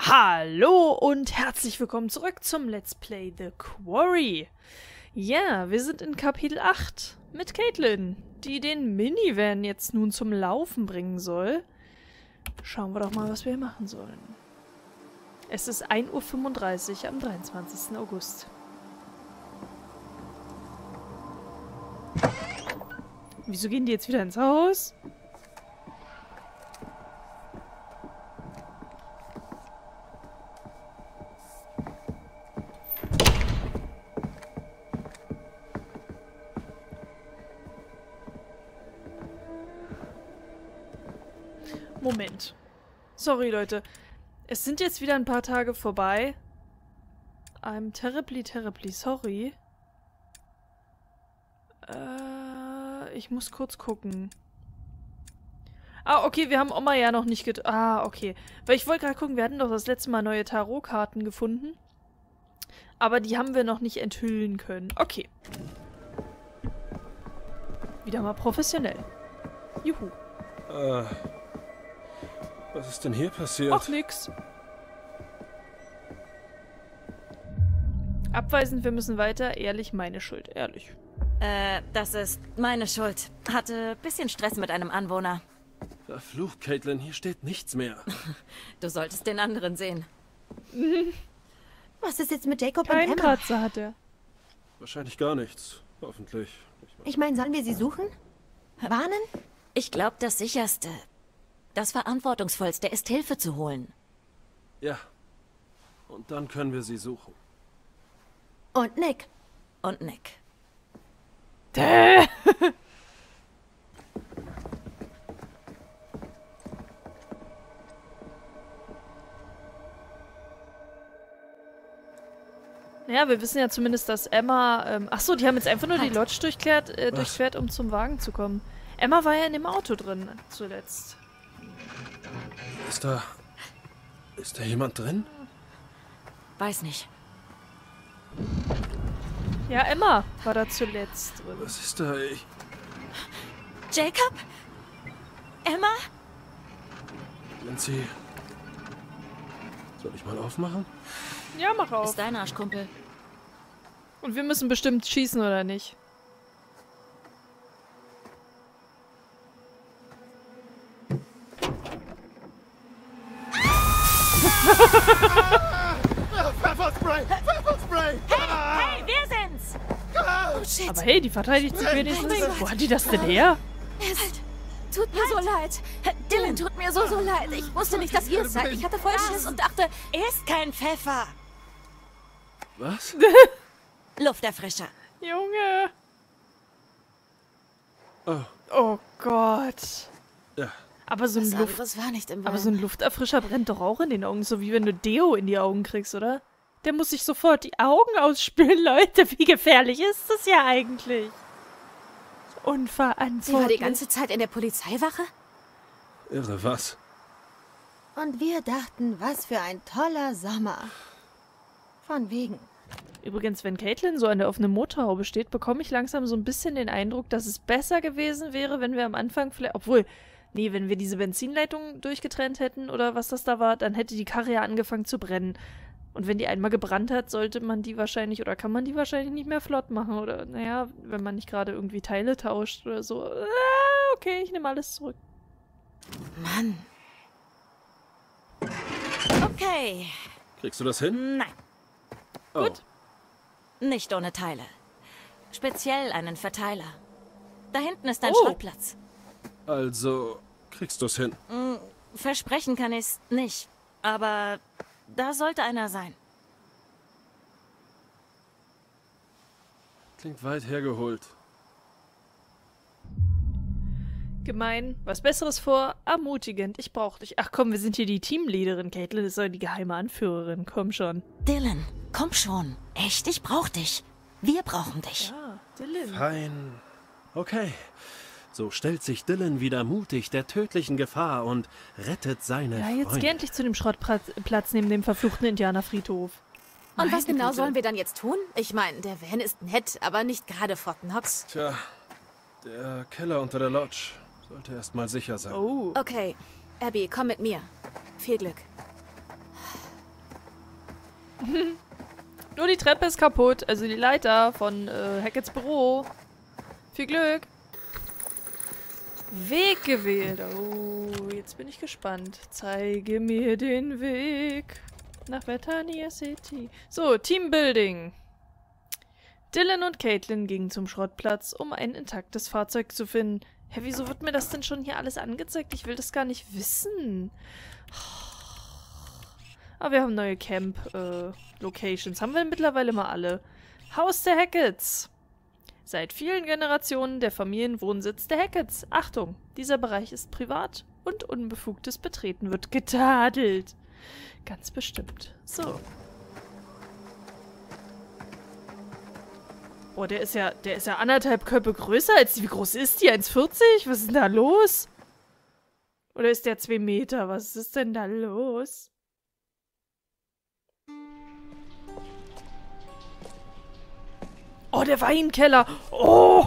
Hallo und herzlich willkommen zurück zum Let's Play The Quarry. Ja, wir sind in Kapitel 8 mit Caitlin, die den Minivan jetzt nun zum Laufen bringen soll. Schauen wir doch mal, was wir hier machen sollen. Es ist 1:35 Uhr am 23. August. Wieso gehen die jetzt wieder ins Haus? Moment. Sorry, Leute. Es sind jetzt wieder ein paar Tage vorbei. I'm terribly sorry. Ich muss kurz gucken. Ah, okay, wir haben Oma ja noch nicht okay. Weil ich wollte gerade gucken, wir hatten doch das letzte Mal neue Tarotkarten gefunden. Aber die haben wir noch nicht enthüllen können. Okay. Wieder mal professionell. Juhu. Was ist denn hier passiert? Ach, nix. Abweisend, wir müssen weiter. Ehrlich, meine Schuld. Ehrlich. Das ist meine Schuld. Hatte bisschen Stress mit einem Anwohner. Verflucht, Caitlin, hier steht nichts mehr. Du solltest den anderen sehen. Was ist jetzt mit Jacob Kein und Emma? Kratzer hat er. Wahrscheinlich gar nichts. Hoffentlich. Ich meine, sollen wir sie suchen? Warnen? Ich glaube, das Sicherste, das Verantwortungsvollste ist, Hilfe zu holen. Ja. Und dann können wir sie suchen. Und Nick. Und Nick. Ja, wir wissen ja zumindest, dass Emma... achso, die haben jetzt einfach nur die Lodge durchquert, um zum Wagen zu kommen. Emma war ja in dem Auto drin, zuletzt. Ist da jemand drin? Weiß nicht. Ja, Emma war da zuletzt drin. Was ist da? Jacob? Emma? Lindsay. Soll ich mal aufmachen? Ja, mach auf. Ist dein Arschkumpel. Und wir müssen bestimmt schießen, oder nicht? Pfefferspray! Pfefferspray! Hey, wir sind's! Oh shit. Aber hey, die verteidigt sich wenigstens. Wo hat die das denn her? Tut mir so leid. Dylan, tut mir so leid. Ich wusste nicht, dass ihr es seid. Ich hatte voll Schiss und dachte... Ist kein Pfeffer. Was? Lufterfrischer. Junge. Oh, Oh Gott. ja. Aber so ein Was anderes war nicht im Aber so ein Lufterfrischer brennt doch auch in den Augen, so wie wenn du Deo in die Augen kriegst, oder? Der muss sich sofort die Augen ausspülen, Leute. Wie gefährlich ist das ja eigentlich? Unverantwortlich. Sie war die ganze Zeit in der Polizeiwache? Irre, was? Und wir dachten, was für ein toller Sommer. Von wegen. Übrigens, wenn Caitlin so an der offenen Motorhaube steht, bekomme ich langsam so ein bisschen den Eindruck, dass es besser gewesen wäre, wenn wir am Anfang vielleicht... Obwohl, nee, wenn wir diese Benzinleitung durchgetrennt hätten oder was das da war, dann hätte die Karre ja angefangen zu brennen. Und wenn die einmal gebrannt hat, sollte man die wahrscheinlich, oder kann man die wahrscheinlich nicht mehr flott machen. Oder, naja, wenn man nicht gerade irgendwie Teile tauscht oder so. Okay, ich nehme alles zurück. Mann. Okay. Kriegst du das hin? Nein, Oh. Gut. nicht ohne Teile. Speziell einen Verteiler. Da hinten ist ein Oh. Schrottplatz. Also, kriegst du's hin? Versprechen kann ich's nicht. Aber da sollte einer sein. Klingt weit hergeholt. Gemein. Was Besseres vor? Ermutigend. Ich brauch dich. Ach komm, wir sind hier die Teamleaderin. Caitlin ist doch die geheime Anführerin. Komm schon. Dylan, komm schon. Echt, ich brauch dich. Wir brauchen dich. Ja, Dylan. Fein. Okay. So stellt sich Dylan wieder mutig der tödlichen Gefahr und rettet seine Ja, jetzt Freunde. geh endlich zu dem Schrottplatz neben dem verfluchten Indianerfriedhof. Und was Meine genau Güte. sollen wir dann jetzt tun? Ich meine, der Van ist nett, aber nicht gerade Fort Knox. Tja, der Keller unter der Lodge sollte erst mal sicher sein. Oh. Okay, Abby, komm mit mir. Viel Glück. Nur die Treppe ist kaputt, also die Leiter von Hacketts Büro. Viel Glück. Weg gewählt. Oh, jetzt bin ich gespannt. Zeige mir den Weg nach Bethania City. So, Teambuilding. Dylan und Caitlin gingen zum Schrottplatz, um ein intaktes Fahrzeug zu finden. Hä, wieso wird mir das denn schon hier alles angezeigt? Ich will das gar nicht wissen. Aber wir haben neue Camp-Locations. Haben wir mittlerweile mal alle. Haus der Hacketts. Seit vielen Generationen der Familienwohnsitz der Hacketts. Achtung, dieser Bereich ist privat und unbefugtes Betreten wird getadelt. Ganz bestimmt. So. Oh, der ist ja 1,5 Köpfe größer als die. Wie groß ist die? 1,40? Was ist denn da los? Oder ist der 2 Meter? Was ist denn da los? Oh, der Weinkeller. Oh!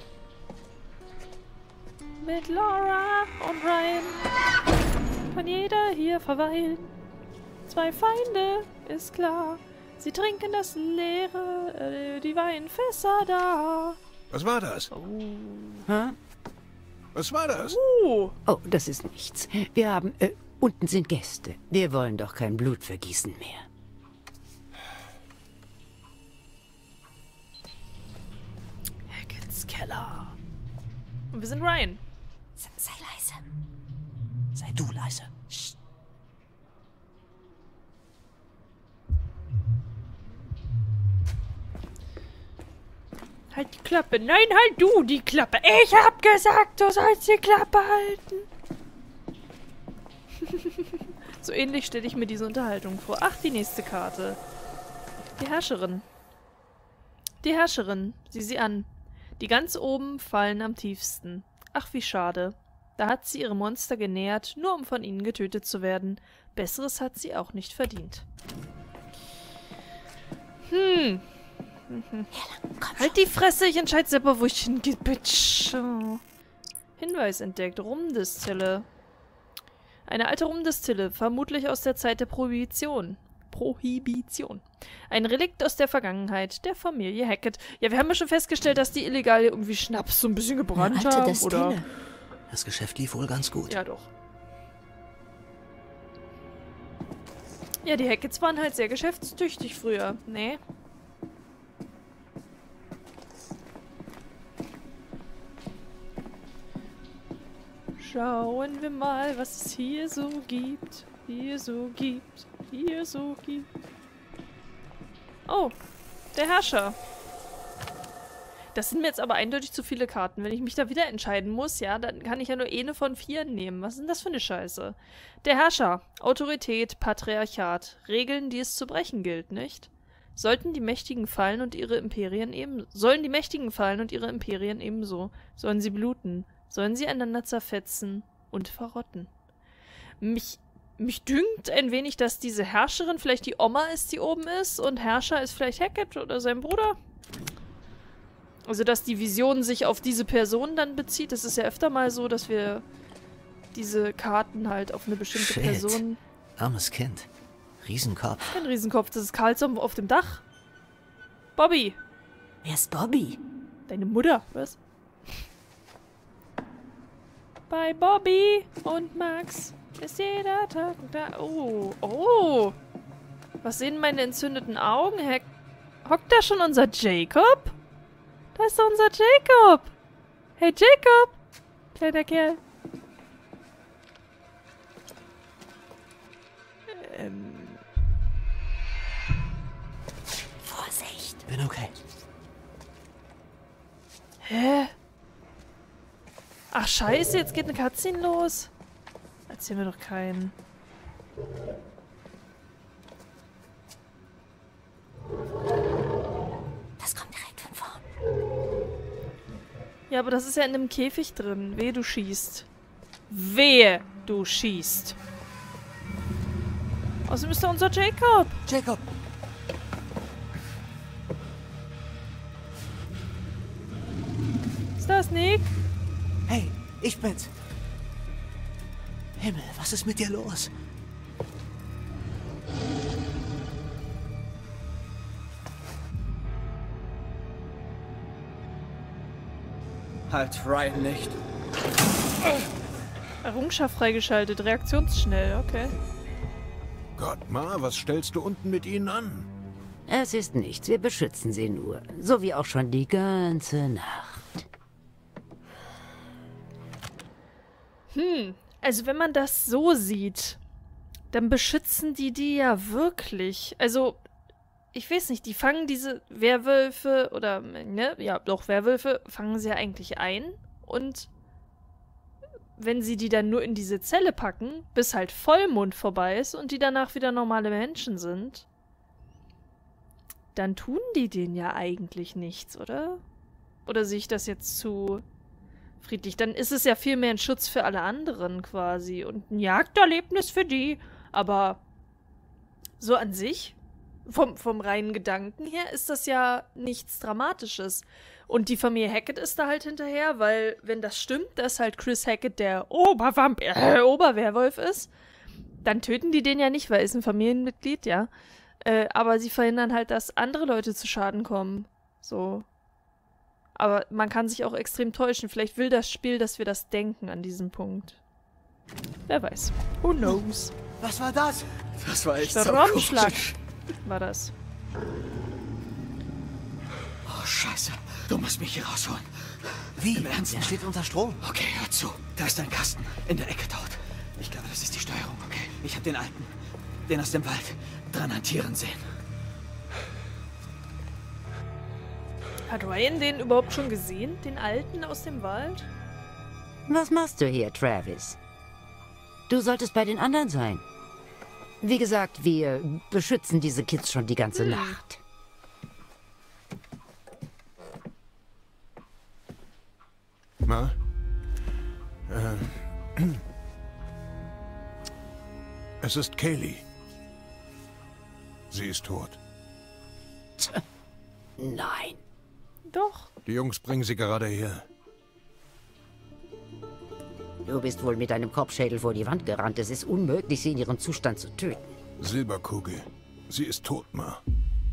Mit Laura und Ryan kann jeder hier verweilen. 2 Feinde, ist klar. Sie trinken das leere, die Weinfässer da. Was war das? Oh. Hä? Was war das? Oh, das ist nichts. Wir haben, unten sind Gäste. Wir wollen doch kein Blutvergießen mehr. Hacketts Keller. Und wir sind Ryan. Sei leise. Sei du leise. Psst. Halt die Klappe. Nein, halt du die Klappe. Ich hab gesagt, du sollst die Klappe halten. So ähnlich stelle ich mir diese Unterhaltung vor. Ach, die nächste Karte. Die Herrscherin. Die Herrscherin. Sieh sie an. Die ganz oben fallen am tiefsten. Ach, wie schade. Da hat sie ihre Monster genährt, nur um von ihnen getötet zu werden. Besseres hat sie auch nicht verdient. Halt die Fresse, ich entscheide selber, wo ich hingehe, Bitch. Oh. Hinweis entdeckt. Rumdistille. Eine alte Rumdistille, vermutlich aus der Zeit der Prohibition. Ein Relikt aus der Vergangenheit der Familie Hackett. Ja, wir haben ja schon festgestellt, dass die illegal irgendwie Schnaps so ein bisschen gebrannt haben, Destille. oder? Das Geschäft lief wohl ganz gut. Ja, doch. Ja, die Hacketts waren halt sehr geschäftstüchtig früher, ne? Schauen wir mal, was es hier so gibt. Oh, der Herrscher. Das sind mir jetzt aber eindeutig zu viele Karten. Wenn ich mich da wieder entscheiden muss, ja, dann kann ich ja nur eine von 4 nehmen. Was ist denn das für eine Scheiße? Der Herrscher. Autorität, Patriarchat. Regeln, die es zu brechen gilt, nicht? Sollen die Mächtigen fallen und ihre Imperien ebenso? Sollen sie bluten? Sollen sie einander zerfetzen und verrotten? Mich dünkt ein wenig, dass diese Herrscherin vielleicht die Oma ist, die oben ist, und Herrscher ist vielleicht Hackett oder sein Bruder. Also, dass die Vision sich auf diese Person dann bezieht. Das ist ja öfter mal so, dass wir diese Karten halt auf eine bestimmte Shit. Person... Armes Kind. Riesenkopf. Kein Riesenkopf, das ist Karlsson auf dem Dach. Bobby. Wer ist Bobby? Deine Mutter, was? Bei Bobby und Max ist jeder Tag da. Oh, oh. Was sehen meine entzündeten Augen? Hockt da schon unser Jacob? Da ist doch unser Jacob. Hey, Jacob. Kleiner Kerl. Vorsicht. Bin okay. Hä? Ach, scheiße, jetzt geht eine Cutscene los. Erzähl mir doch keinen. Das kommt direkt von vorn. Ja, aber das ist ja in einem Käfig drin. Wehe, du schießt. Wehe, du schießt. Außerdem ist da unser Jacob. Jacob. Ist das Nick? Hey, ich bin's. Himmel, was ist mit dir los? Halt Ryan nicht. Errungenschaft freigeschaltet, reaktionsschnell, okay. Gott, Ma, was stellst du unten mit ihnen an? Es ist nichts, wir beschützen sie nur. So wie auch schon die ganze Nacht. Also wenn man das so sieht, dann beschützen die ja wirklich. Also, ich weiß nicht, die fangen diese Werwölfe oder, ne, ja, doch, Werwölfe fangen sie ja eigentlich ein. Und wenn sie die dann nur in diese Zelle packen, bis halt Vollmond vorbei ist und die danach wieder normale Menschen sind, dann tun die denen ja eigentlich nichts, oder? Oder sehe ich das jetzt zu friedlich? Dann ist es ja viel mehr ein Schutz für alle anderen quasi und ein Jagderlebnis für die. Aber so an sich, vom reinen Gedanken her, ist das ja nichts Dramatisches. Und die Familie Hackett ist da halt hinterher, weil, wenn das stimmt, dass halt Chris Hackett der Oberwerwolf ist, dann töten die den ja nicht, weil er ist ein Familienmitglied, ja. Aber sie verhindern halt, dass andere Leute zu Schaden kommen. So. Aber man kann sich auch extrem täuschen. Vielleicht will das Spiel, dass wir das denken an diesem Punkt. Wer weiß. Who knows? Was war das? Das war echt Stromschlag war das. Oh, Scheiße. Du musst mich hier rausholen. Wie? Im Ernst? Er steht unter Strom. Okay, hör zu. Da ist ein Kasten. In der Ecke dort. Ich glaube, das ist die Steuerung, okay? Ich habe den alten. Den aus dem Wald. Dran hantieren sehen. Hat Ryan den überhaupt schon gesehen? Den alten aus dem Wald? Was machst du hier, Travis? Du solltest bei den anderen sein. Wie gesagt, wir beschützen diese Kids schon die ganze Nacht. Ma? Es ist Kaylee. Sie ist tot. Nein. Doch. Die Jungs bringen sie gerade her. Du bist wohl mit deinem Kopfschädel vor die Wand gerannt. Es ist unmöglich, sie in ihrem Zustand zu töten. Silberkugel. Sie ist tot, Ma.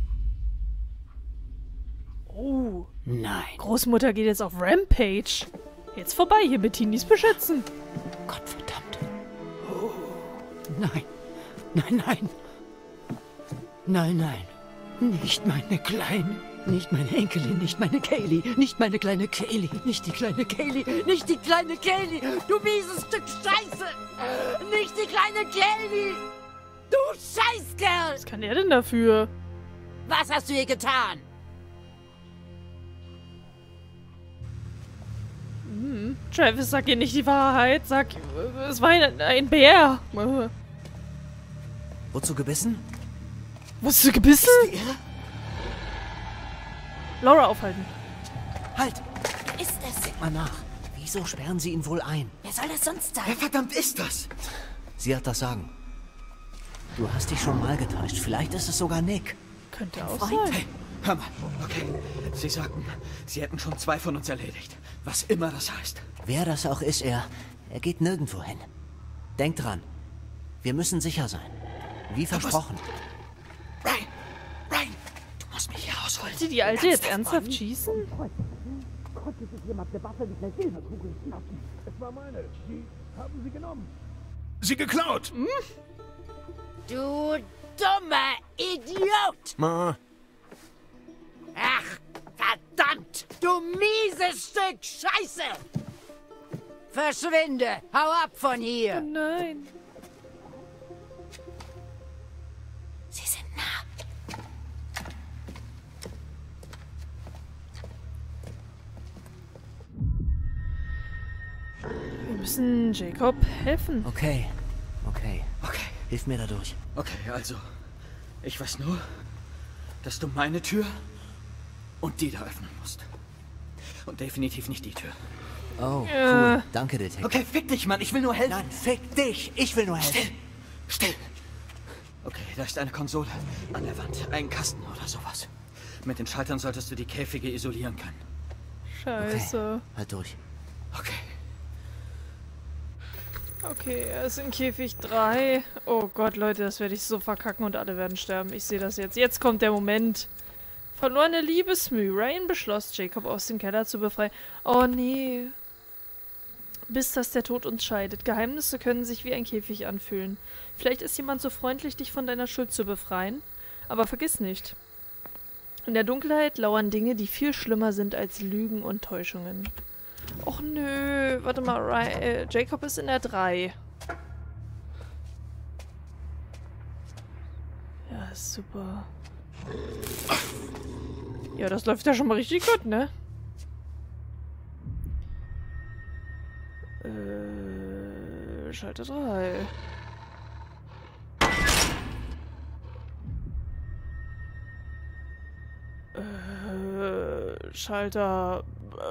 Oh. Nein. Großmutter geht jetzt auf Rampage. Jetzt vorbei hier mit Teenies beschützen. Gottverdammt. Oh. Nein. Nein, nein. Nein, nein. Nicht meine Kleine. Nicht meine Enkelin, nicht meine Kaylee, nicht meine kleine Kaylee, nicht die kleine Kaylee, nicht die kleine Kaylee, du mieses Stück Scheiße! Nicht die kleine Kaylee! Du Scheißkerl! Was kann er denn dafür? Was hast du ihr getan? Travis, sag ihr nicht die Wahrheit. Sag, es war ein Bär. Wozu gebissen? Wurdest du gebissen? Die Irre? Laura aufhalten. Halt! Wer ist es? Denk mal nach. Wieso sperren sie ihn wohl ein? Wer soll das sonst sein? Wer verdammt ist das? Sie hat das Sagen. Du hast dich schon mal getäuscht. Vielleicht ist es sogar Nick. Könnte auch Freund. sein. Hey, hör mal. Okay. Sie sagten, sie hätten schon 2 von uns erledigt. Was immer das heißt. Wer das auch ist, er geht nirgendwo hin. Denk dran. Wir müssen sicher sein. Wie versprochen. Ryan, du musst mich hier rausholen. Wollte die Alte jetzt ernsthaft schießen? Es war meine. Sie haben sie genommen. Sie geklaut! Du dummer Idiot! Ma, Ach, verdammt! Du mieses Stück Scheiße! Verschwinde! Hau ab von hier! Nein. Sie sind nah. Wir müssen Jacob helfen. okay. Okay. Hilf mir dadurch. Okay, also. Ich weiß nur, dass du meine Tür und die da öffnen musst. Und definitiv nicht die Tür. Oh, Ja. cool. Danke, Detective. Okay, fick dich, Mann. Ich will nur helfen. Nein, fick dich. Ich will nur helfen. Still. Okay, da ist eine Konsole an der Wand. Ein Kasten oder sowas. Mit den Schaltern solltest du die Käfige isolieren können. Scheiße. Halt durch. Okay. Okay, er ist in Käfig 3. Oh Gott, Leute, das werde ich so verkacken und alle werden sterben. Ich sehe das jetzt. Jetzt kommt der Moment. Verlorene Liebesmüh. Ryan beschloss, Jacob aus dem Keller zu befreien. Oh nee. Bis dass der Tod uns scheidet. Geheimnisse können sich wie ein Käfig anfühlen. Vielleicht ist jemand so freundlich, dich von deiner Schuld zu befreien. Aber vergiss nicht. In der Dunkelheit lauern Dinge, die viel schlimmer sind als Lügen und Täuschungen. Och nö. Warte mal, Jacob ist in der 3. Ja, super. Ja, das läuft ja schon mal richtig gut, ne? Schalter 3. Schalter...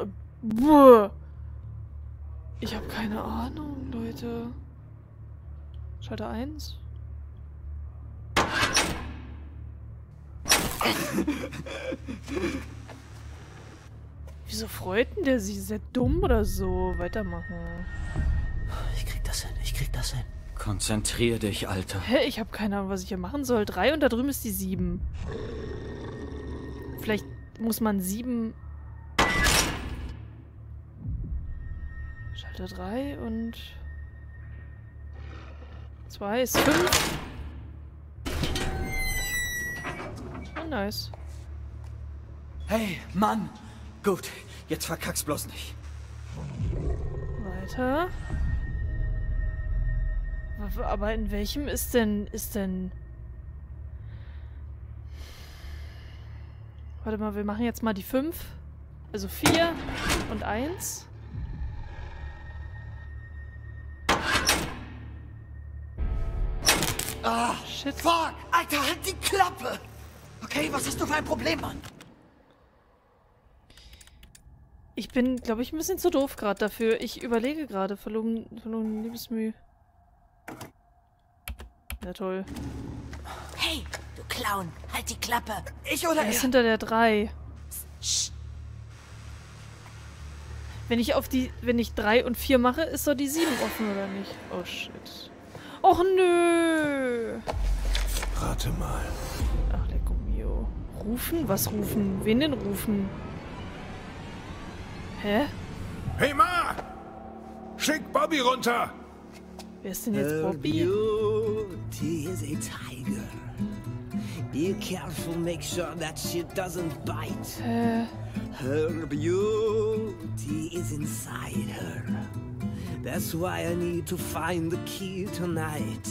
Ich habe keine Ahnung, Leute. Schalter 1. Wieso freut denn der sich? Ist der dumm oder so? Weitermachen. Ich krieg das hin, ich krieg das hin. Konzentrier dich, Alter. Hä? Ich habe keine Ahnung, was ich hier machen soll. 3 und da drüben ist die 7. Vielleicht muss man 7... Schalter 3 und... 2 ist 5. Oh, nice. Hey, Mann! Gut, jetzt verkack's bloß nicht. Weiter. Aber in welchem ist denn... Warte mal, wir machen jetzt mal die 5. Also 4 und 1. Ah, Shit. fuck! Alter, halt die Klappe! Okay, was hast du für ein Problem, Mann? Ich bin, glaube ich, ein bisschen zu doof gerade dafür. Ich überlege gerade. Verloren Liebesmüh. Ja, toll. Hey, du Clown, halt die Klappe. Ich oder Er ist er? hinter der 3. Psst. Wenn ich 3 und 4 mache, ist doch die 7 offen, oder nicht? Oh, shit. Och, nö. Rate mal. Ach, lecco mio. Rufen? Was rufen? Wen denn rufen? Hä? Hey Ma! Schick Bobby runter! Wer ist denn jetzt Bobby? Beauty is a tiger. Be careful, make sure that she doesn't bite. Her beauty is inside her. That's why I need to find the key tonight.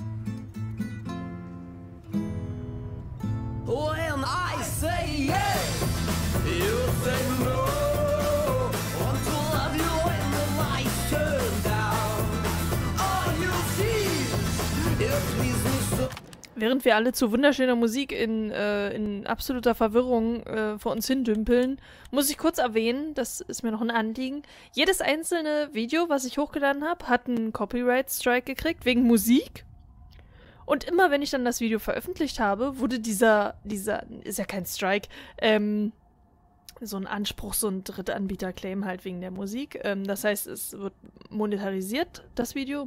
When I say yes, you say no. Want to love you when the lights turn down. All you see is me so. Während wir alle zu wunderschöner Musik in absoluter Verwirrung vor uns hindümpeln, muss ich kurz erwähnen, das ist mir noch ein Anliegen, jedes einzelne Video, was ich hochgeladen habe, hat einen Copyright-Strike gekriegt, wegen Musik. Und immer, wenn ich dann das Video veröffentlicht habe, wurde dieser, ist ja kein Strike, so ein Anspruch, so ein Drittanbieter-Claim halt wegen der Musik. Das heißt, es wird monetarisiert, das Video,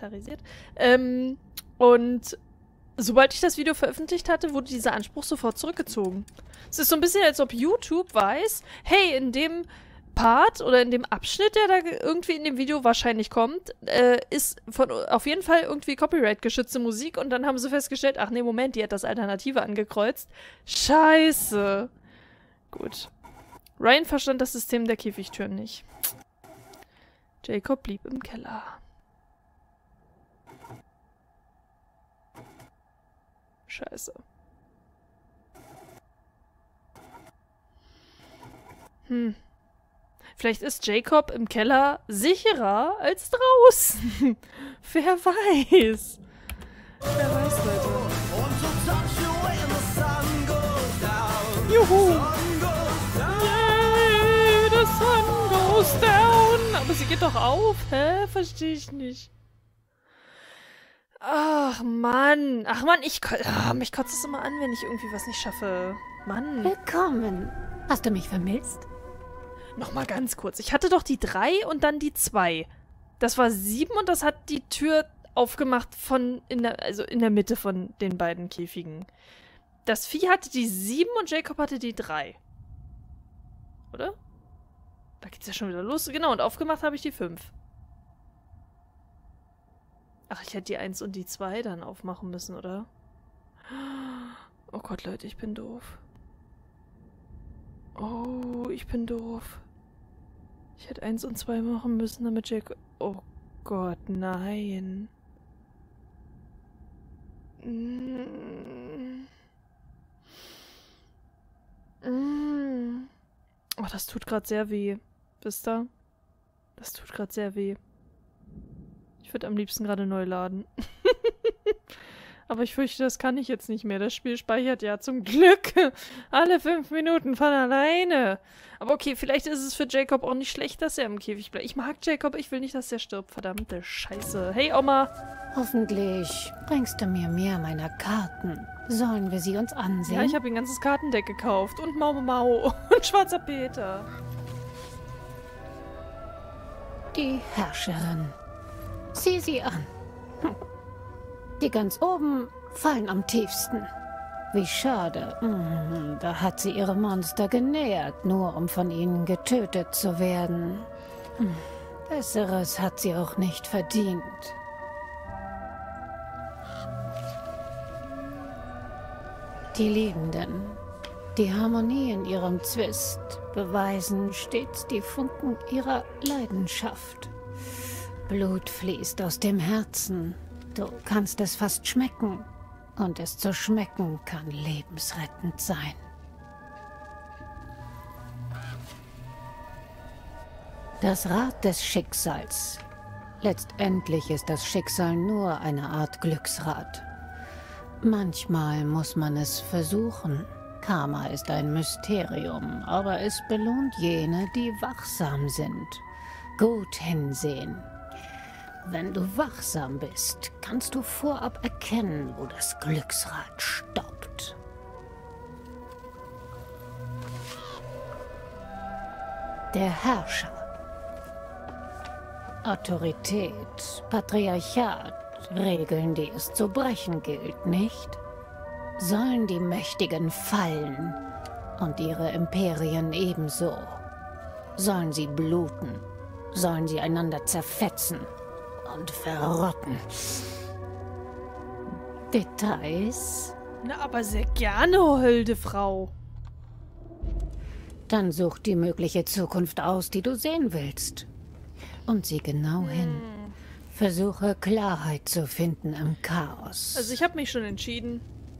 und sobald ich das Video veröffentlicht hatte, wurde dieser Anspruch sofort zurückgezogen. Es ist so ein bisschen, als ob YouTube weiß, hey, in dem Part oder in dem Abschnitt, der da irgendwie in dem Video wahrscheinlich kommt, ist auf jeden Fall irgendwie Copyright-geschützte Musik und dann haben sie festgestellt, ach nee, Moment, die hat das Alternative angekreuzt. Scheiße. Gut. Ryan verstand das System der Käfigtüren nicht. Jacob blieb im Keller. Scheiße. Vielleicht ist Jacob im Keller sicherer als draußen. Wer weiß. Wer weiß, Leute. Juhu. Yay, the sun goes down. Aber sie geht doch auf. Hä? Verstehe ich nicht. Ach, Mann. Ach, Mann, mich kotzt es immer an, wenn ich irgendwie was nicht schaffe. Mann. Willkommen. Hast du mich vermisst? Nochmal ganz kurz. Ich hatte doch die 3 und dann die 2. Das war 7 und das hat die Tür aufgemacht in der Mitte von den beiden Käfigen. Das Vieh hatte die 7 und Jacob hatte die 3. Oder? Da geht's ja schon wieder los. Genau, und aufgemacht habe ich die 5. Ach, ich hätte die 1 und die 2 dann aufmachen müssen, oder? Oh Gott, Leute, ich bin doof. Oh, ich bin doof. Ich hätte 1 und 2 machen müssen, damit Jacob... Oh Gott, nein. Oh, das tut gerade sehr weh. Wisst ihr? Das tut gerade sehr weh. Ich würde am liebsten gerade neu laden. Aber ich fürchte, das kann ich jetzt nicht mehr. Das Spiel speichert ja zum Glück alle 5 Minuten von alleine. Aber okay, vielleicht ist es für Jacob auch nicht schlecht, dass er im Käfig bleibt. Ich mag Jacob, ich will nicht, dass er stirbt. Verdammte Scheiße. Hey, Oma. Hoffentlich bringst du mir mehr meiner Karten. Sollen wir sie uns ansehen? Ja, ich habe ein ganzes Kartendeck gekauft. Und Mau Mau und Schwarzer Peter. Die Herrscherin. Sieh sie an. Die ganz oben fallen am tiefsten. Wie schade. Da hat sie ihre Monster genährt, nur um von ihnen getötet zu werden. Besseres hat sie auch nicht verdient. Die Liebenden, die Harmonie in ihrem Zwist, beweisen stets die Funken ihrer Leidenschaft. Blut fließt aus dem Herzen. Du kannst es fast schmecken. Und es zu schmecken kann lebensrettend sein. Das Rad des Schicksals. Letztendlich ist das Schicksal nur eine Art Glücksrad. Manchmal muss man es versuchen. Karma ist ein Mysterium, aber es belohnt jene, die wachsam sind. Gut hinsehen. Wenn du wachsam bist, kannst du vorab erkennen, wo das Glücksrad stoppt. Der Herrscher. Autorität, Patriarchat, Regeln, die es zu brechen gilt, nicht? Sollen die Mächtigen fallen und ihre Imperien ebenso? Sollen sie bluten? Sollen sie einander zerfetzen und verrotten? Details? Na, aber sehr gerne, holde Frau. Dann such die mögliche Zukunft aus, die du sehen willst. Und sieh genau hin. Versuche Klarheit zu finden im Chaos. Also ich habe mich schon entschieden.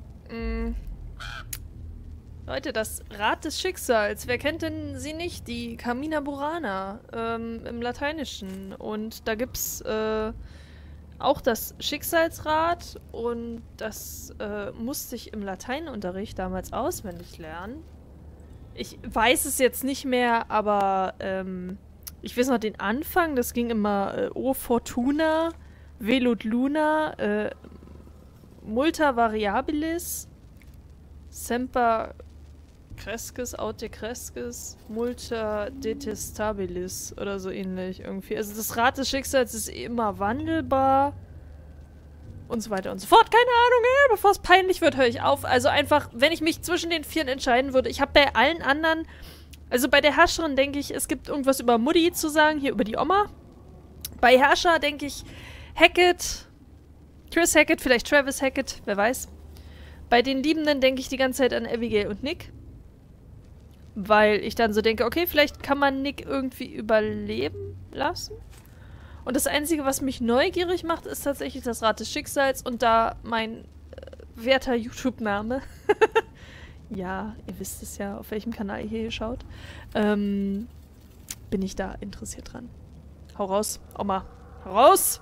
Leute, das Rad des Schicksals. Wer kennt denn sie nicht? Die Carmina Burana im Lateinischen. Und da gibt's auch das Schicksalsrad. Und das musste ich im Lateinunterricht damals auswendig lernen. Ich weiß es jetzt nicht mehr, aber ich weiß noch den Anfang. Das ging immer O Fortuna, Velut Luna, Multa Variabilis, Semper Crescis, Aute Crescis, Multa Detestabilis oder so ähnlich irgendwie. Also das Rad des Schicksals ist immer wandelbar und so weiter und so fort. Keine Ahnung, bevor es peinlich wird, höre ich auf. Also einfach, wenn ich mich zwischen den vieren entscheiden würde, ich habe bei allen anderen, also bei der Herrscherin denke ich, es gibt irgendwas über Mutti zu sagen, hier über die Oma. Bei Herrscher denke ich Hackett, Chris Hackett, vielleicht Travis Hackett, wer weiß. Bei den Liebenden denke ich die ganze Zeit an Abigail und Nick. Weil ich dann so denke, okay, vielleicht kann man Nick irgendwie überleben lassen. Und das Einzige, was mich neugierig macht, ist tatsächlich das Rad des Schicksals und da mein werter YouTube-Name. Ja, ihr wisst es ja, auf welchem Kanal ihr hier schaut. Bin ich da interessiert dran. Hau raus, Oma. Hau raus!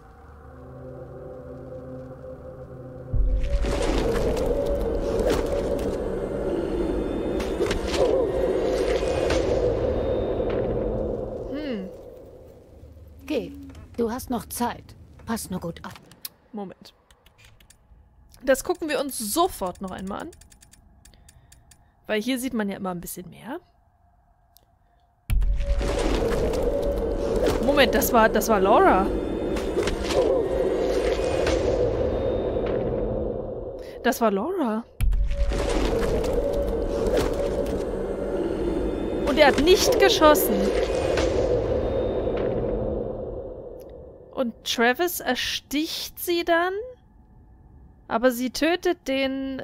Geh, du hast noch Zeit. Pass nur gut auf. Moment. Das gucken wir uns sofort noch einmal an. Weil hier sieht man ja immer ein bisschen mehr. Moment, das war Laura. Das war Laura. Und er hat nicht geschossen. Und Travis ersticht sie dann. Aber sie tötet den,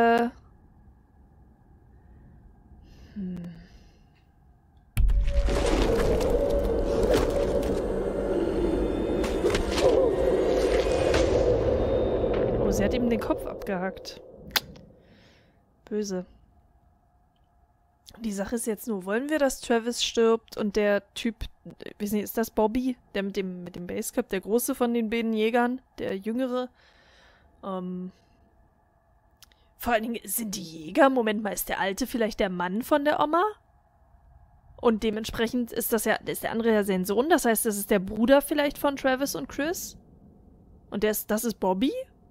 Oh, sie hat ihm den Kopf abgehackt. Böse. Die Sache ist jetzt nur, wollen wir, dass Travis stirbt und der Typ, ich weiß nicht, ist das Bobby? Der mit dem Basecap, der große von den beiden Jägern, der jüngere? Vor allen Dingen, sind die Jäger, Moment mal, ist der Alte vielleicht der Mann von der Oma? Und dementsprechend ist der andere ja sein Sohn, das heißt, das ist der Bruder vielleicht von Travis und Chris? Und das ist Bobby?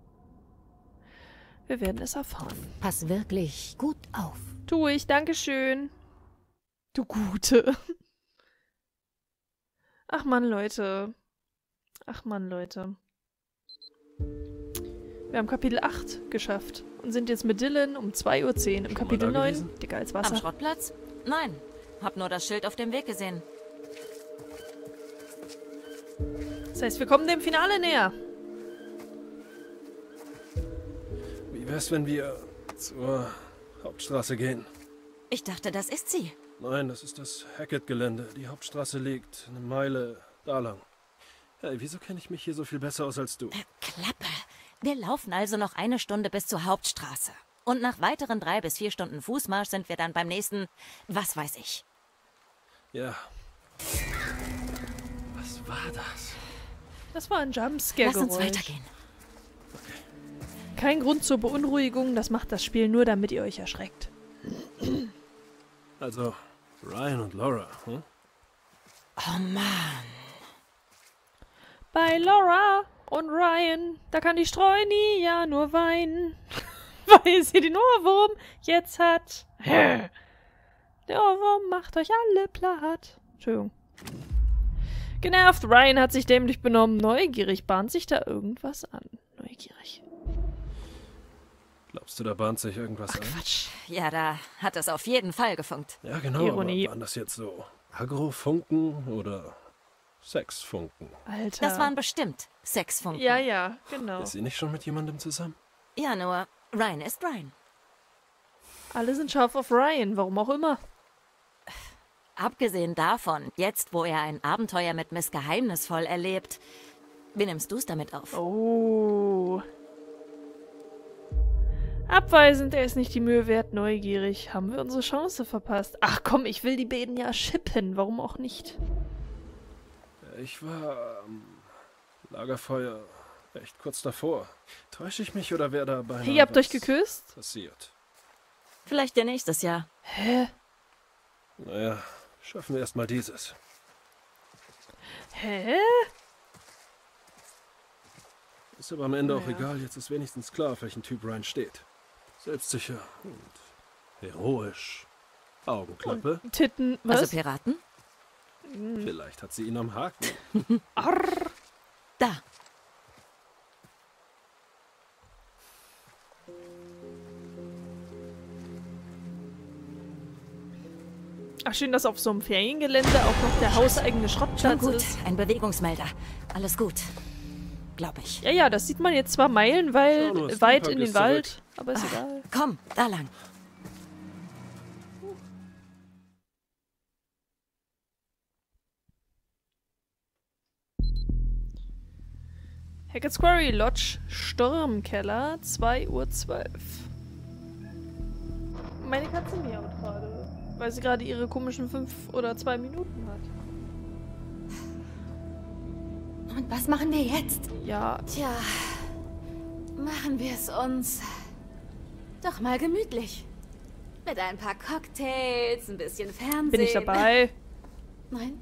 Wir werden es erfahren. Pass wirklich gut auf. Tu ich, dankeschön. Du Gute. Ach Mann, Leute. Ach Mann, Leute. Wir haben Kapitel 8 geschafft und sind jetzt mit Dylan um 2:10 Uhr im Kapitel 9. Dicker als Wasser. Am Schrottplatz? Nein. Hab nur das Schild auf dem Weg gesehen. Das heißt, wir kommen dem Finale näher. Wie wär's, wenn wir zur Hauptstraße gehen? Ich dachte, das ist sie. Nein, das ist das Hackett-Gelände. Die Hauptstraße liegt eine Meile da lang. Hey, wieso kenne ich mich hier so viel besser aus als du? Klappe. Wir laufen also noch 1 Stunde bis zur Hauptstraße. Und nach weiteren 3 bis 4 Stunden Fußmarsch sind wir dann beim nächsten, was weiß ich. Ja. Was war das? Das war ein Jumpscare-Geräusch. Lass uns weitergehen. Kein Grund zur Beunruhigung, das macht das Spiel nur, damit ihr euch erschreckt. Also, Ryan und Laura, hm? Oh Mann. Bei Laura und Ryan, da kann die Streuni ja nur weinen, weil sie den Ohrwurm jetzt hat. Der Ohrwurm macht euch alle platt. Entschuldigung. Genervt, Ryan hat sich dämlich benommen. Neugierig bahnt sich da irgendwas an. Neugierig. Glaubst du, da bahnt sich irgendwas an? Quatsch. Ja, da hat es auf jeden Fall gefunkt. Ja, genau. Ironie. Aber waren das jetzt so Agrofunken oder Sexfunken? Alter. Das waren bestimmt Sexfunken. Ja, ja, genau. Ist sie nicht schon mit jemandem zusammen? Ja, nur Ryan ist Ryan. Alle sind scharf auf Ryan, warum auch immer. Abgesehen davon, jetzt wo er ein Abenteuer mit Miss Geheimnisvoll erlebt, wie nimmst du's damit auf? Oh. Abweisend, er ist nicht die Mühe wert, neugierig. Haben wir unsere Chance verpasst? Ach komm, ich will die beiden ja schippen, warum auch nicht? Ich war am Lagerfeuer echt kurz davor. Täusche ich mich oder wäre da beinahe Ihr habt was euch geküsst? passiert? Vielleicht ja nächstes Jahr. Hä? Naja, schaffen wir erstmal dieses. Hä? Ist aber am Ende auch egal, jetzt ist wenigstens klar, auf welchen Typ Ryan steht. Selbstsicher und heroisch. Augenklappe. Und Titten, was? Also Piraten? Vielleicht hat sie ihn am Haken. Arr. Da. Ach, schön, dass auf so einem Feriengelände auch noch der hauseigene Schon Schrottplatz gut. ist. Ein Bewegungsmelder. Alles gut. Glaub ich. Ja, ja, das sieht man jetzt zwar meilenweit Schau nur, weit Steampunk in den ist Wald, aber ist egal. Komm, da lang. Hackett's Quarry Lodge, Sturmkeller, 2:12 Uhr. Meine Katze miaut gerade, weil sie gerade ihre komischen 5 oder 2 Minuten hat. Und was machen wir jetzt? Ja, Tja, machen wir es uns doch mal gemütlich. Mit ein paar Cocktails, ein bisschen Fernsehen. bin ich dabei. Nein?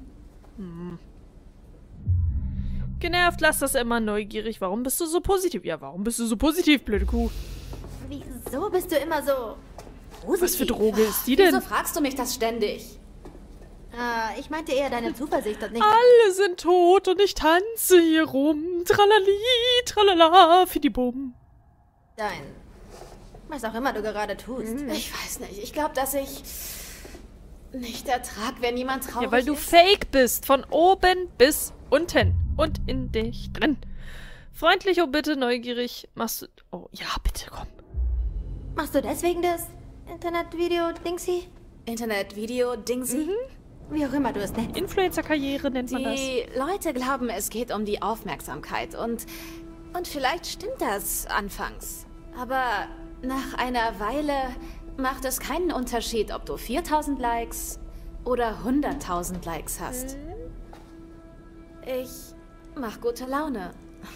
Genervt, lass das immer neugierig. Warum bist du so positiv? Ja, warum bist du so positiv, blöde Kuh? Wieso bist du immer so positiv? Was für Droge ist die denn? Wieso fragst du mich das ständig? Ich meinte eher deine Zuversicht und nicht... Alle sind tot und ich tanze hier rum. Tralali, tralala, fidibum. Dein Was auch immer du gerade tust. Ich weiß nicht. Ich glaube, dass ich nicht ertrag, wenn jemand traurig ist. Ja, weil du fake bist. Von oben bis unten. Und in dich drin. Freundlich, oh bitte, neugierig. Machst du... Oh, ja, bitte, komm. Machst du deswegen das Internetvideo-Dingsy? Internetvideo-Dingsy? Wie auch immer du es nennst. Influencer-Karriere nennt man das. Die Leute glauben, es geht um die Aufmerksamkeit und vielleicht stimmt das anfangs. Aber nach einer Weile macht es keinen Unterschied, ob du 4000 Likes oder 100.000 Likes hast. Ich mach gute Laune,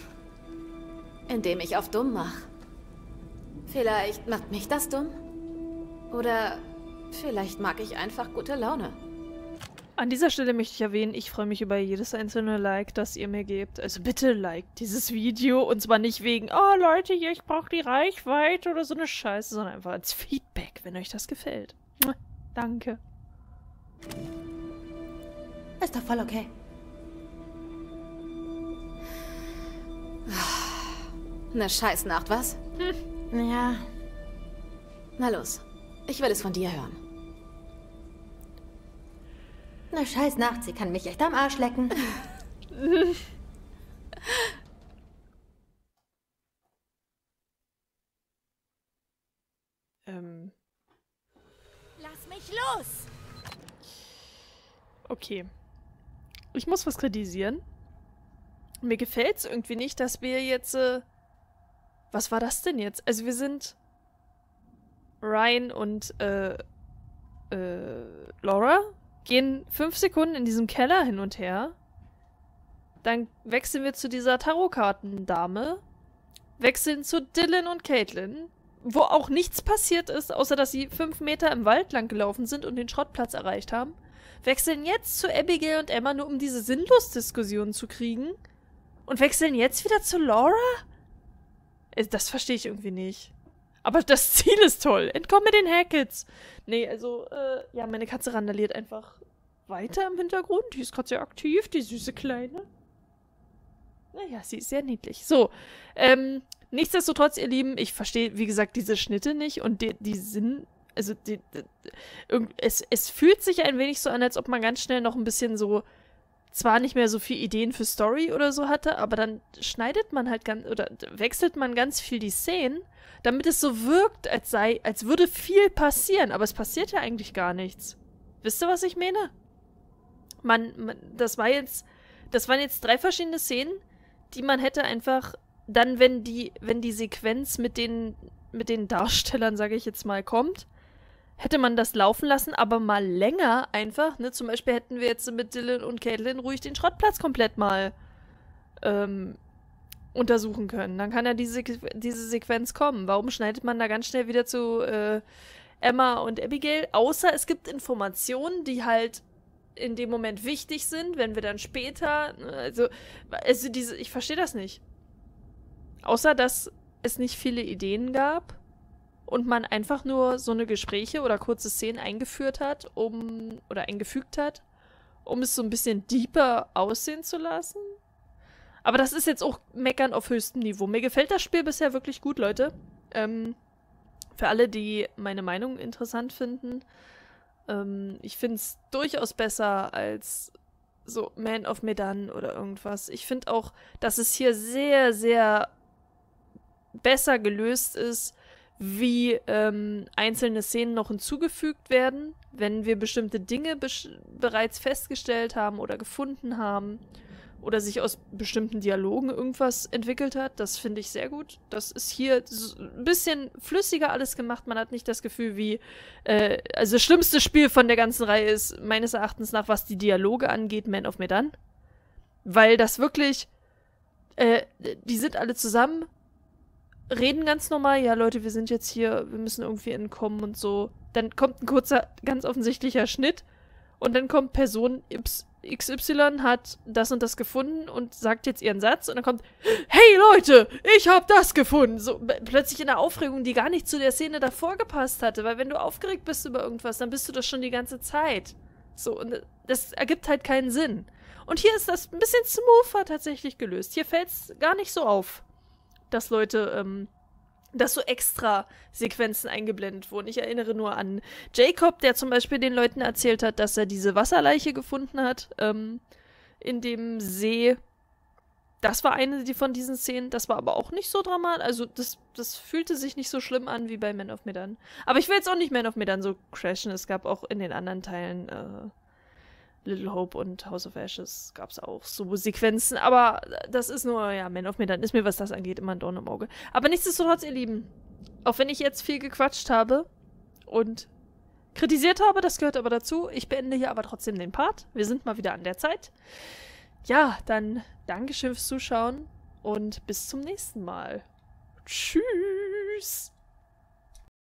indem ich auf dumm mach. Vielleicht macht mich das dumm oder vielleicht mag ich einfach gute Laune. An dieser Stelle möchte ich erwähnen, ich freue mich über jedes einzelne Like, das ihr mir gebt. Also bitte liked dieses Video. Und zwar nicht wegen, oh Leute, hier, ich brauche die Reichweite oder so eine Scheiße, sondern einfach als Feedback, wenn euch das gefällt. Danke. Ist doch voll okay. Eine Scheißnacht, was? Ja. Na los, ich will es von dir hören. Na scheiß Nacht, sie kann mich echt am Arsch lecken. Lass mich los! Okay. Ich muss was kritisieren. Mir gefällt es irgendwie nicht, dass wir jetzt... was war das denn jetzt? Also wir sind... Ryan und Laura gehen 5 Sekunden in diesem Keller hin und her. Dann wechseln wir zu dieser Tarotkartendame. Wechseln zu Dylan und Caitlin. Wo auch nichts passiert ist, außer dass sie 5 Meter im Wald lang gelaufen sind und den Schrottplatz erreicht haben. Wechseln jetzt zu Abigail und Emma, nur um diese Sinnlos-Diskussion zu kriegen. Und wechseln jetzt wieder zu Laura? Das verstehe ich irgendwie nicht. Aber das Ziel ist toll. Entkomme den Hackets. Nee, also, ja, meine Katze randaliert einfach weiter im Hintergrund. Die ist gerade sehr aktiv, die süße Kleine. Naja, sie ist sehr niedlich. So, nichtsdestotrotz, ihr Lieben, ich verstehe, wie gesagt, diese Schnitte nicht und die sind, also, es fühlt sich ein wenig so an, als ob man ganz schnell noch ein bisschen so, zwar nicht mehr so viel Ideen für Story oder so hatte, aber dann schneidet man halt oder wechselt man ganz viel die Szenen, damit es so wirkt, als würde viel passieren, aber es passiert ja eigentlich gar nichts. Wisst ihr, was ich meine? Das waren jetzt 3 verschiedene Szenen, die man hätte einfach dann, wenn die Sequenz mit den Darstellern, sage ich jetzt mal, kommt, hätte man das laufen lassen, aber mal länger einfach, ne? Zum Beispiel hätten wir jetzt mit Dylan und Caitlin ruhig den Schrottplatz komplett mal untersuchen können. Dann kann ja diese Sequenz kommen. Warum schneidet man da ganz schnell wieder zu Emma und Abigail? Außer es gibt Informationen, die halt in dem Moment wichtig sind, wenn wir dann später, also ich verstehe das nicht. Außer, dass es nicht viele Ideen gab und man einfach nur so eine Gespräche oder kurze Szenen eingefügt hat, um es so ein bisschen deeper aussehen zu lassen. Aber das ist jetzt auch Meckern auf höchstem Niveau. Mir gefällt das Spiel bisher wirklich gut, Leute. Für alle, die meine Meinung interessant finden, ich finde es durchaus besser als so Man of Medan oder irgendwas. Ich finde auch, dass es hier sehr, sehr besser gelöst ist, wie einzelne Szenen noch hinzugefügt werden, wenn wir bestimmte Dinge bereits festgestellt haben oder gefunden haben oder sich aus bestimmten Dialogen irgendwas entwickelt hat. Das finde ich sehr gut. Das ist hier so ein bisschen flüssiger alles gemacht. Man hat nicht das Gefühl wie, also das schlimmste Spiel von der ganzen Reihe ist meines Erachtens nach, was die Dialoge angeht, Man of Medan. Weil das wirklich, die sind alle zusammen, reden ganz normal, ja Leute, wir sind jetzt hier, wir müssen irgendwie entkommen und so. Dann kommt ein kurzer, ganz offensichtlicher Schnitt und dann kommt Person XY, hat das und das gefunden und sagt jetzt ihren Satz und dann kommt, hey Leute, ich hab das gefunden. So plötzlich in der Aufregung, die gar nicht zu der Szene davor gepasst hatte, weil wenn du aufgeregt bist über irgendwas, dann bist du das schon die ganze Zeit. So, und das ergibt halt keinen Sinn. Und hier ist das ein bisschen smoother tatsächlich gelöst. Hier fällt's gar nicht so auf, dass Leute dass so extra Sequenzen eingeblendet wurden. Ich erinnere nur an Jacob, der zum Beispiel den Leuten erzählt hat, dass er diese Wasserleiche gefunden hat, in dem See. Das war eine von diesen Szenen, das war aber auch nicht so dramatisch. Also das fühlte sich nicht so schlimm an wie bei Man of Medan. Aber ich will jetzt auch nicht Man of Medan so crashen. Es gab auch in den anderen Teilen Little Hope und House of Ashes gab es auch so Sequenzen. Aber das ist nur, ja, Man of Medan ist mir, was das angeht, immer ein Dorn im Auge. Aber nichtsdestotrotz, ihr Lieben, auch wenn ich jetzt viel gequatscht habe und kritisiert habe, das gehört aber dazu. Ich beende hier aber trotzdem den Part. Wir sind mal wieder an der Zeit. Ja, dann Dankeschön fürs Zuschauen und bis zum nächsten Mal. Tschüss!